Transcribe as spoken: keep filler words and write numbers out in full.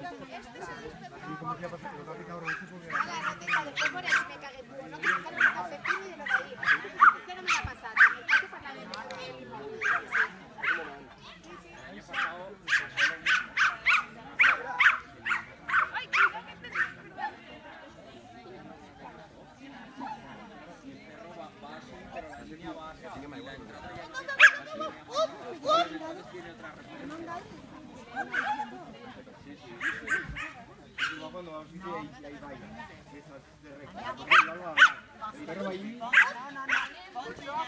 después por eso me cagué. No te buscaron un cafetín y de lo que ahí. ¿Qué no me la pasaste? Me paso para la Cuando va a un sitio y ahí baila. El perro va ahí.